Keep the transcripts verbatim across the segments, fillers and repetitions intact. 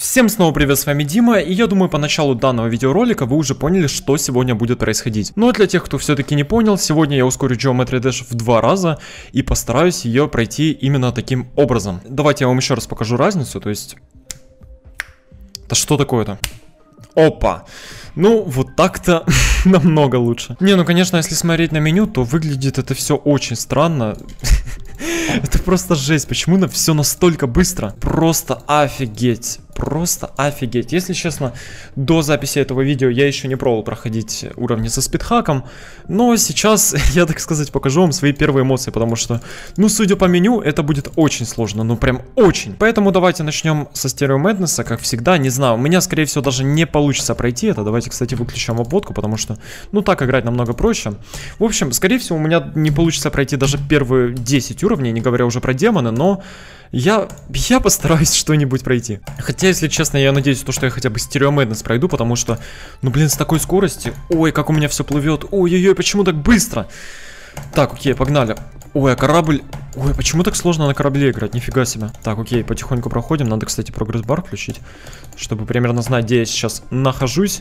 Всем снова привет, с вами Дима, и я думаю, по началу данного видеоролика вы уже поняли, что сегодня будет происходить. Но для тех, кто все-таки не понял, сегодня я ускорю Geometry Dash в два раза и постараюсь ее пройти именно таким образом. Давайте я вам еще раз покажу разницу, то есть... Да что такое-то? Опа! Ну, вот так-то намного лучше. Не, ну конечно, если смотреть на меню, то выглядит это все очень странно. Это просто жесть, почему на все настолько быстро? Просто офигеть, просто офигеть. Если честно, до записи этого видео я еще не пробовал проходить уровни со спидхаком, но сейчас я, так сказать, покажу вам свои первые эмоции, потому что, ну, судя по меню, это будет очень сложно, ну прям очень. Поэтому давайте начнем со Stereo Madness, как всегда, не знаю, у меня, скорее всего, даже не получится пройти это. Давайте, кстати, выключим обводку, потому что, ну, так играть намного проще. В общем, скорее всего, у меня не получится пройти даже первые десять уровней, не говоря уже про демоны, но я, я постараюсь что-нибудь пройти. Хотя, если честно, я надеюсь, то, что я хотя бы Stereo Madness пройду, потому что, ну, блин, с такой скоростью, ой, как у меня все плывет, ой-ой-ой, почему так быстро? Так, окей, погнали. Ой, а корабль, ой, почему так сложно на корабле играть, нифига себе. Так, окей, потихоньку проходим, надо, кстати, прогресс-бар включить, чтобы примерно знать, где я сейчас нахожусь.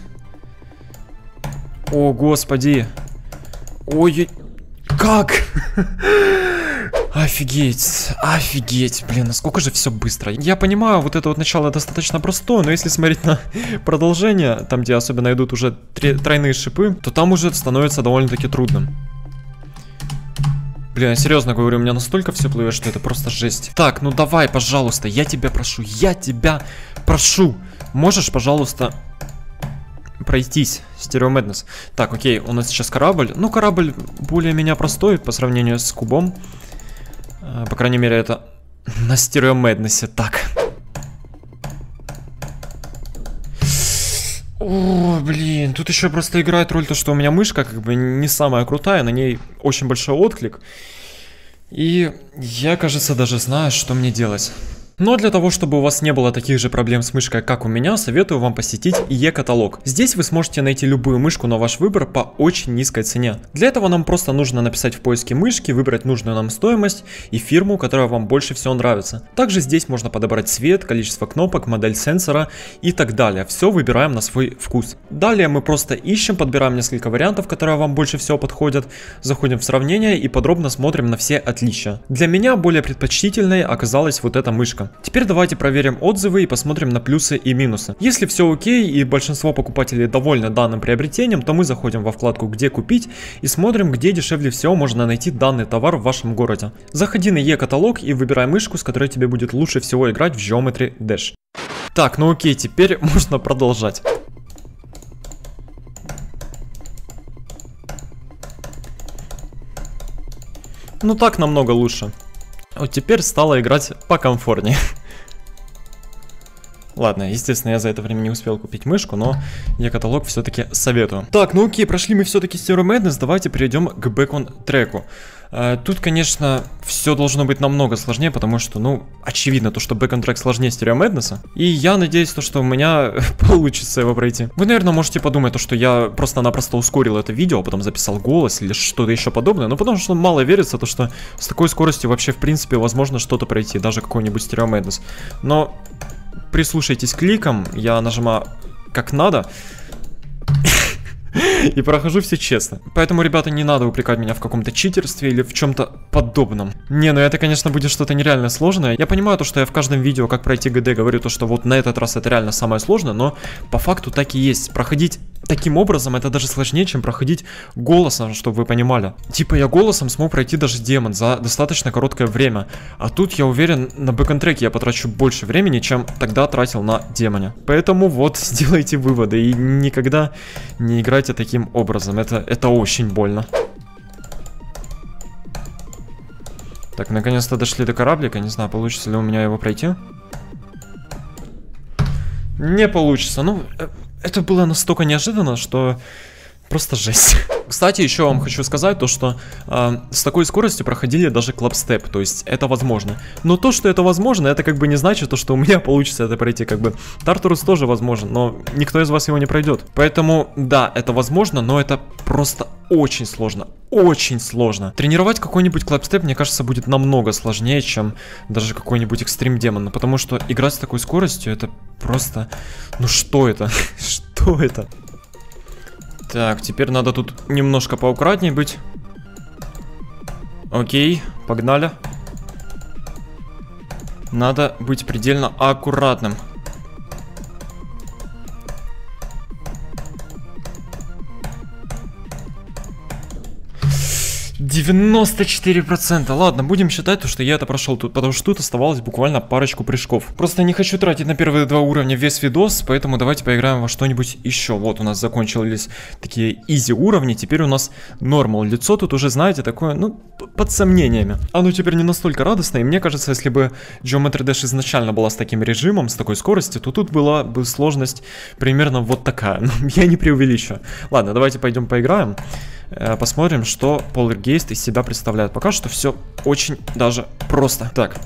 О, господи. Ой, как? Офигеть, офигеть, блин, насколько же все быстро. Я понимаю, вот это вот начало достаточно простое, но если смотреть на продолжение, там, где особенно идут уже тройные шипы, то там уже становится довольно-таки трудным. Блин, я серьезно говорю, у меня настолько все плывет, что это просто жесть. Так, ну давай, пожалуйста, я тебя прошу, я тебя прошу. Можешь, пожалуйста, пройтись, Stereo Madness. Так, окей, у нас сейчас корабль. Ну, корабль более-менее простой по сравнению с кубом. По крайней мере, это на Stereo Madness. Так. О, блин, тут еще просто играет роль то, что у меня мышка как бы не самая крутая, на ней очень большой отклик. И я, кажется, даже знаю, что мне делать. Но для того, чтобы у вас не было таких же проблем с мышкой, как у меня, советую вам посетить e-каталог. Здесь вы сможете найти любую мышку на ваш выбор по очень низкой цене. Для этого нам просто нужно написать в поиске мышки, выбрать нужную нам стоимость и фирму, которая вам больше всего нравится. Также здесь можно подобрать цвет, количество кнопок, модель сенсора и так далее. Все выбираем на свой вкус. Далее мы просто ищем, подбираем несколько вариантов, которые вам больше всего подходят, заходим в сравнение и подробно смотрим на все отличия. Для меня более предпочтительной оказалась вот эта мышка. Теперь давайте проверим отзывы и посмотрим на плюсы и минусы. Если все окей и большинство покупателей довольны данным приобретением, то мы заходим во вкладку «Где купить» и смотрим, где дешевле всего можно найти данный товар в вашем городе. Заходи на e-каталог и выбирай мышку, с которой тебе будет лучше всего играть в Geometry Dash. Так, ну окей, теперь можно продолжать. Ну так намного лучше. Вот теперь стало играть покомфортнее. Ладно, естественно, я за это время не успел купить мышку, но я каталог все-таки советую. Так, ну окей, прошли мы все-таки Stereo Madness, давайте перейдем к бэкон-треку. А, тут, конечно, все должно быть намного сложнее, потому что, ну, очевидно, то, что бэкон-трек сложнее Stereo Madness. И я надеюсь, то, что у меня получится его пройти. Вы, наверное, можете подумать, то, что я просто-напросто ускорил это видео, а потом записал голос или что-то еще подобное. Ну, потому что мало верится, то, что с такой скоростью вообще, в принципе, возможно что-то пройти, даже какой-нибудь Stereo Madness. Но... прислушайтесь к кликам, я нажимаю как надо и прохожу все честно. Поэтому, ребята, не надо упрекать меня в каком-то читерстве или в чем-то подобном. Не, ну это, конечно, будет что-то нереально сложное. Я понимаю то, что я в каждом видео, как пройти ГД, говорю то, что вот на этот раз это реально самое сложное, но по факту так и есть. Проходить таким образом это даже сложнее, чем проходить голосом, чтобы вы понимали. Типа я голосом смог пройти даже демон за достаточно короткое время. А тут, я уверен, на бэкон-треке я потрачу больше времени, чем тогда тратил на демоне. Поэтому вот, сделайте выводы и никогда не играйте таким образом. Это, это очень больно. Так, наконец-то дошли до кораблика. Не знаю, получится ли у меня его пройти. Не получится. Ну, это было настолько неожиданно, что просто жесть. Кстати, еще вам хочу сказать то, что э, с такой скоростью проходили даже клабстеп, то есть это возможно. Но то, что это возможно, это как бы не значит то, что у меня получится это пройти, как бы. Тартарус тоже возможен, но никто из вас его не пройдет. Поэтому, да, это возможно, но это просто очень сложно, очень сложно. Тренировать какой-нибудь клабстеп, мне кажется, будет намного сложнее, чем даже какой-нибудь экстрим демон, потому что играть с такой скоростью, это просто... Ну что это? Что это? Так, теперь надо тут немножко поаккуратнее быть. Окей, погнали. Надо быть предельно аккуратным. девяносто четыре процента. Ладно, будем считать то, что я это прошел тут, потому что тут оставалось буквально парочку прыжков. Просто не хочу тратить на первые два уровня весь видос, поэтому давайте поиграем во что-нибудь еще. Вот у нас закончились такие изи уровни, теперь у нас нормал. Лицо тут уже, знаете, такое, ну, под сомнениями. Оно теперь не настолько радостно, и мне кажется, если бы Geometry Dash изначально была с таким режимом, с такой скоростью, то тут была бы сложность примерно вот такая. Но я не преувеличу. Ладно, давайте пойдем поиграем. Посмотрим, что Poltergeist из себя представляет. Пока что все очень даже просто. Так.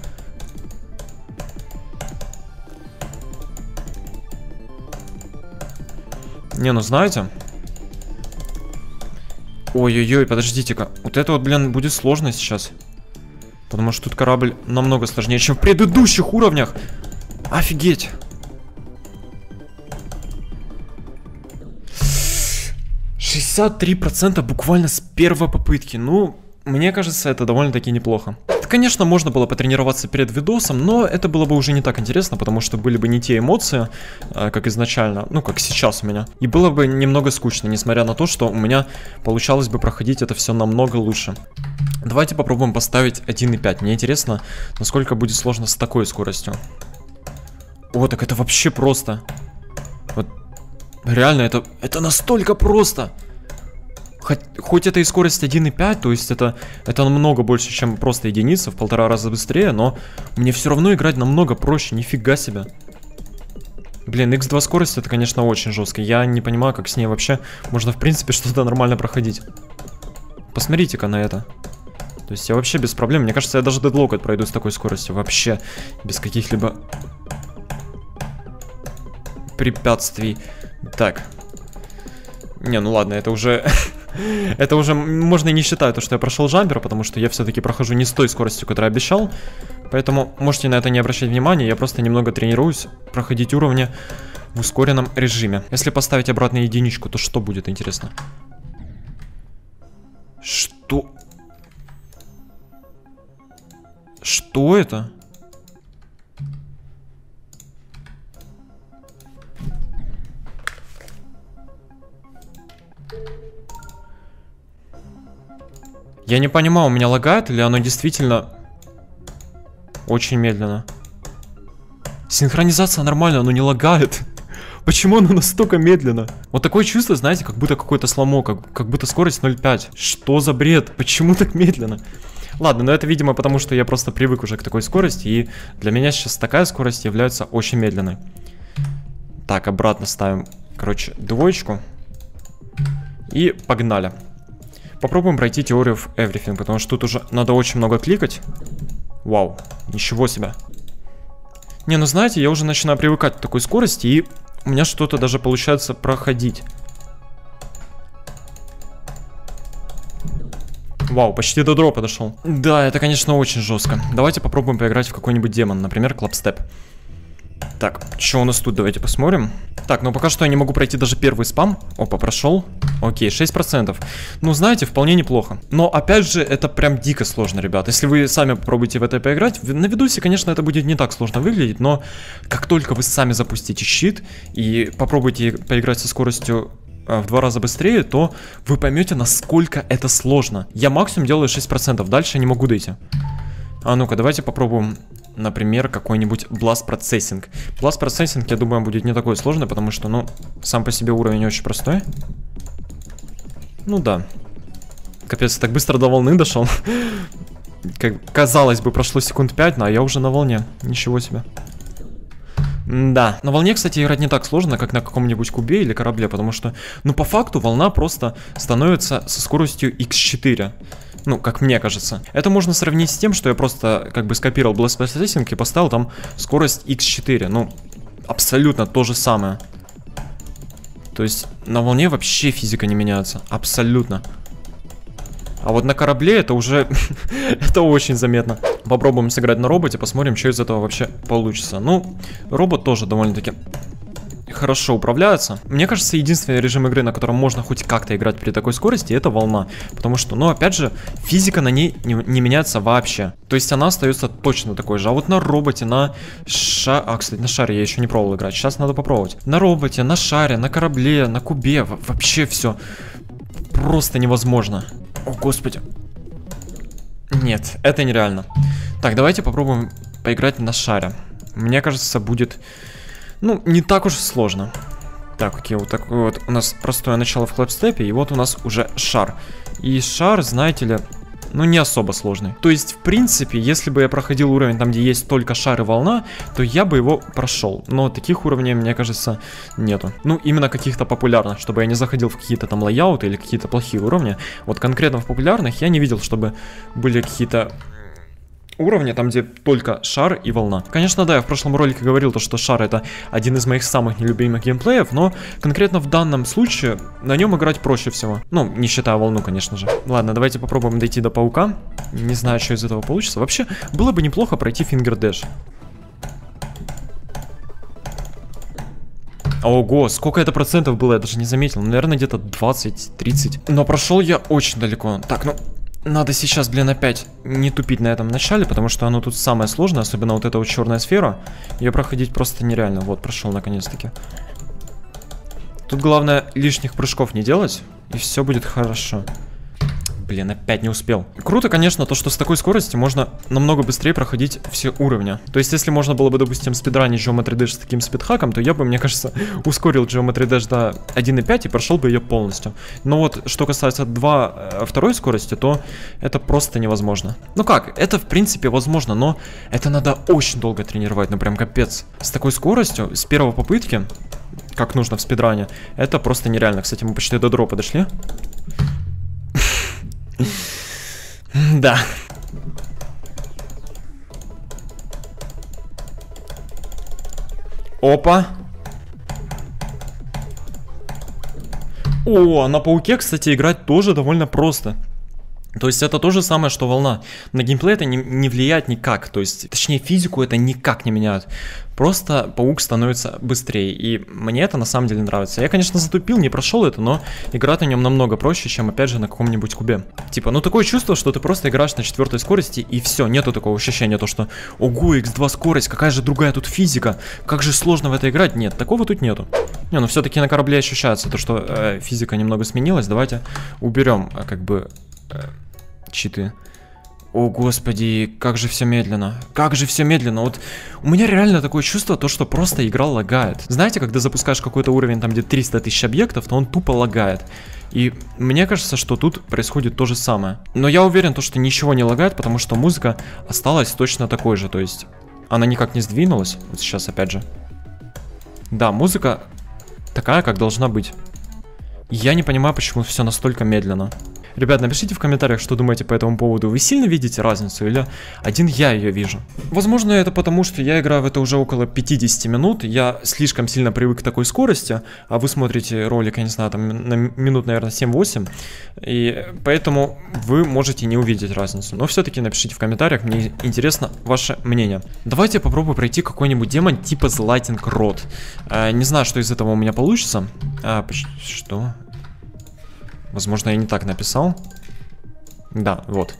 Не, ну знаете... Ой-ой-ой, подождите-ка. Вот это вот, блин, будет сложно сейчас. Потому что тут корабль намного сложнее, чем в предыдущих уровнях. Офигеть. шестьдесят три процента буквально с первой попытки. Ну, мне кажется, это довольно-таки неплохо. Это, конечно, можно было потренироваться перед видосом, но это было бы уже не так интересно, потому что были бы не те эмоции, как изначально, ну, как сейчас у меня. И было бы немного скучно, несмотря на то, что у меня получалось бы проходить это все намного лучше. Давайте попробуем поставить один и пять. Мне интересно, насколько будет сложно с такой скоростью. О, так это вообще просто. Вот. Реально, это, это настолько просто. Хоть, хоть это и скорость один и пять, то есть это, это намного больше, чем просто единица, в полтора раза быстрее, но мне все равно играть намного проще, нифига себе. Блин, икс два скорость, это, конечно, очень жестко. Я не понимаю, как с ней вообще можно, в принципе, что-то нормально проходить. Посмотрите-ка на это. То есть я вообще без проблем, мне кажется, я даже дедлокет пройду с такой скоростью, вообще без каких-либо препятствий. Так. Не, ну ладно, это уже... это уже можно и не считать то, что я прошел джампер, потому что я все-таки прохожу не с той скоростью, которую обещал. Поэтому можете на это не обращать внимания, я просто немного тренируюсь проходить уровни в ускоренном режиме. Если поставить обратно единичку, то что будет, интересно? Что? Что это? Я не понимаю, у меня лагает или оно действительно очень медленно? Синхронизация нормальная, оно не лагает. Почему оно настолько медленно? Вот такое чувство, знаете, как будто какой-то сломок, как, как будто скорость ноль пять. Что за бред? Почему так медленно? Ладно, но это, видимо, потому что я просто привык уже к такой скорости, и для меня сейчас такая скорость является очень медленной. Так, обратно ставим, короче, двоечку. И погнали. Попробуем пройти теорию в Everything, потому что тут уже надо очень много кликать. Вау, ничего себе. Не, ну знаете, я уже начинаю привыкать к такой скорости, и у меня что-то даже получается проходить. Вау, почти до дропа дошел. Да, это, конечно, очень жестко. Давайте попробуем поиграть в какой-нибудь демон, например, клабстеп. Так, что у нас тут, давайте посмотрим. Так, ну пока что я не могу пройти даже первый спам. Опа, прошел. Окей, шесть процентов. Ну, знаете, вполне неплохо. Но, опять же, это прям дико сложно, ребят. Если вы сами попробуете в это поиграть, на видосе, конечно, это будет не так сложно выглядеть, но как только вы сами запустите щит и попробуете поиграть со скоростью в два раза быстрее, то вы поймете, насколько это сложно. Я максимум делаю шесть процентов, дальше не могу дойти. А ну-ка, давайте попробуем, например, какой-нибудь Blast Processing. Blast Processing, я думаю, будет не такой сложный, потому что, ну, сам по себе уровень очень простой. Ну да. Капец, так быстро до волны дошел. Как казалось бы, прошло секунд пять, но я уже на волне. Ничего себе. Да, на волне, кстати, играть не так сложно, как на каком-нибудь кубе или корабле, потому что, ну, по факту волна просто становится со скоростью икс четыре. Ну, как мне кажется. Это можно сравнить с тем, что я просто как бы скопировал Blast Processing и поставил там скорость икс четыре. Ну, абсолютно то же самое. То есть на волне вообще физика не меняется. Абсолютно. А вот на корабле это уже... это очень заметно. Попробуем сыграть на роботе, посмотрим, что из этого вообще получится. Ну, робот тоже довольно-таки хорошо управляется. Мне кажется, единственный режим игры, на котором можно хоть как-то играть при такой скорости, это волна. Потому что, ну, опять же, физика на ней не, не меняется вообще. То есть она остается точно такой же. А вот на роботе, на ша... А, кстати, на шаре я еще не пробовал играть. Сейчас надо попробовать. На роботе, на шаре, на корабле, на кубе. Вообще все просто невозможно. О, господи. Нет, это нереально. Так, давайте попробуем поиграть на шаре. Мне кажется, будет, ну, не так уж сложно. Так, окей, вот такое вот у нас простое начало в клэпстепе, и вот у нас уже шар. И шар, знаете ли, ну, не особо сложный. То есть, в принципе, если бы я проходил уровень там, где есть только шар и волна, то я бы его прошел. Но таких уровней, мне кажется, нету. Ну, именно каких-то популярных, чтобы я не заходил в какие-то там лайауты или какие-то плохие уровни. Вот конкретно в популярных я не видел, чтобы были какие-то уровня, там где только шар и волна. Конечно, да, я в прошлом ролике говорил, то, что шар это один из моих самых нелюбимых геймплеев, но конкретно в данном случае на нем играть проще всего. Ну, не считая волну, конечно же. Ладно, давайте попробуем дойти до паука. Не знаю, что из этого получится. Вообще, было бы неплохо пройти фингер-дэш. Ого, сколько это процентов было, я даже не заметил. Наверное, где-то двадцать-тридцать. Но прошел я очень далеко. Так, ну... Надо сейчас, блин, опять не тупить на этом начале, потому что оно тут самое сложное, особенно вот эта вот черная сфера. Ее проходить просто нереально. Вот, прошел наконец-таки. Тут главное лишних прыжков не делать, и все будет хорошо. Блин, опять не успел. Круто, конечно, то, что с такой скоростью можно намного быстрее проходить все уровни. То есть, если можно было бы, допустим, спидранить Geometry Dash с таким спидхаком, то я бы, мне кажется, ускорил Geometry Dash до один и пять и прошел бы ее полностью. Но вот, что касается два, второй скорости, то это просто невозможно. Ну как, это в принципе возможно, но это надо очень долго тренировать, ну прям капец. С такой скоростью, с первой попытки, как нужно в спидране, это просто нереально. Кстати, мы почти до дропа дошли. Да. Опа. О, на пауке, кстати, играть тоже довольно просто. То есть это то же самое, что волна. На геймплей это не, не влияет никак. То есть, точнее, физику это никак не меняет. Просто паук становится быстрее. И мне это на самом деле нравится. Я, конечно, затупил, не прошел это, но играть на нем намного проще, чем, опять же, на каком-нибудь кубе. Типа, ну такое чувство, что ты просто играешь на четвертой скорости, и все, нету такого ощущения, то что ого, икс два скорость, какая же другая тут физика, как же сложно в это играть. Нет, такого тут нету. Не, ну все-таки на корабле ощущается то, что э, физика немного сменилась. Давайте уберем, э, как бы... читы. О, господи, как же все медленно. Как же все медленно. Вот у меня реально такое чувство, то, что просто игра лагает. Знаете, когда запускаешь какой-то уровень, там где триста тысяч объектов, то он тупо лагает. И мне кажется, что тут происходит то же самое. Но я уверен, то, что ничего не лагает, потому что музыка осталась точно такой же. То есть она никак не сдвинулась. Вот сейчас опять же. Да, музыка такая, как должна быть. Я не понимаю, почему все настолько медленно. Ребят, напишите в комментариях, что думаете по этому поводу. Вы сильно видите разницу или один я ее вижу? Возможно, это потому, что я играю в это уже около пятидесяти минут. Я слишком сильно привык к такой скорости. А вы смотрите ролик, я не знаю, там на минут, наверное, семь-восемь. И поэтому вы можете не увидеть разницу. Но все-таки напишите в комментариях, мне интересно ваше мнение. Давайте я попробую пройти какой-нибудь демон типа The Lightning Rod. а, Не знаю, что из этого у меня получится. а, Что? Возможно, я не так написал. Да, вот.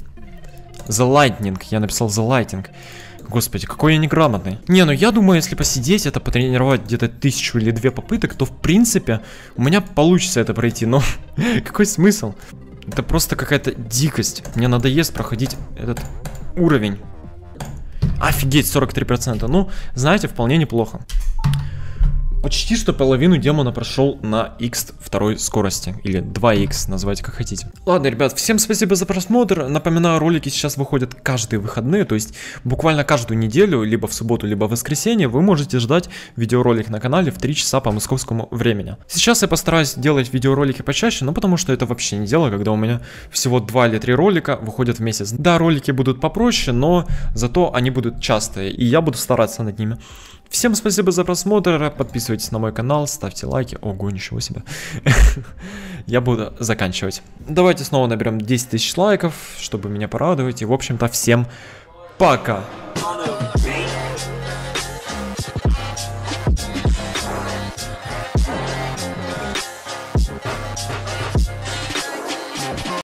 The Lightning. Я написал The Lightning. Господи, какой я неграмотный. Не, ну я думаю, если посидеть, это потренировать где-то тысячу или две попыток, то в принципе у меня получится это пройти. Но какой смысл? Это просто какая-то дикость. Мне надоест проходить этот уровень. Офигеть, сорок три процента. Ну, знаете, вполне неплохо. Почти что половину демона прошел на икс второй скорости, или два икс, называйте как хотите. Ладно, ребят, всем спасибо за просмотр. Напоминаю, ролики сейчас выходят каждые выходные, то есть буквально каждую неделю, либо в субботу, либо в воскресенье, вы можете ждать видеоролик на канале в три часа по московскому времени. Сейчас я постараюсь делать видеоролики почаще, но потому что это вообще не дело, когда у меня всего два или три ролика выходят в месяц. Да, ролики будут попроще, но зато они будут частые, и я буду стараться над ними. Всем спасибо за просмотр, подписывайтесь на мой канал, ставьте лайки. Ого, ничего себе. Я буду заканчивать. Давайте снова наберем десять тысяч лайков, чтобы меня порадовать. И, в общем-то, всем пока.